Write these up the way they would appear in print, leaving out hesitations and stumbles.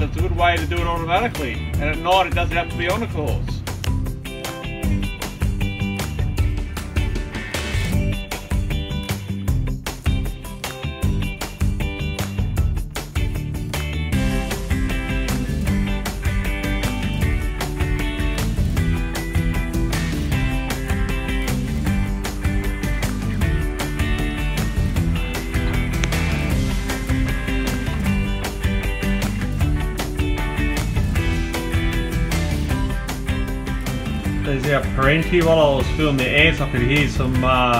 it's a good way to do it automatically. And at night it doesn't have to be on, of course. There's our parenti. While I was filming the ants, I could hear some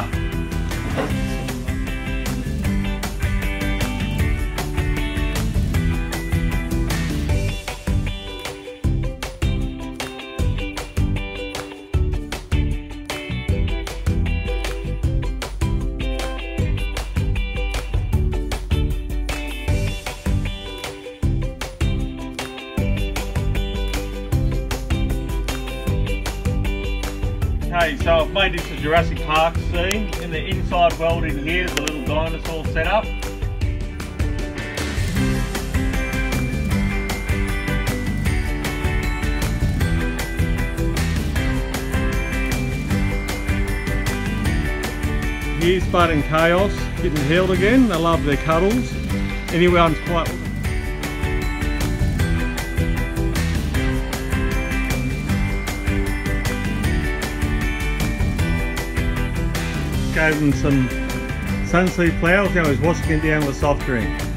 Okay, so I've made this a Jurassic Park scene. In the inside world in here, there's a little dinosaur set up. Here's Bud and Chaos getting healed again. They love their cuddles. Anyone's quite... Gave them some sunseed flowers. Now he's washing it down with a soft drink.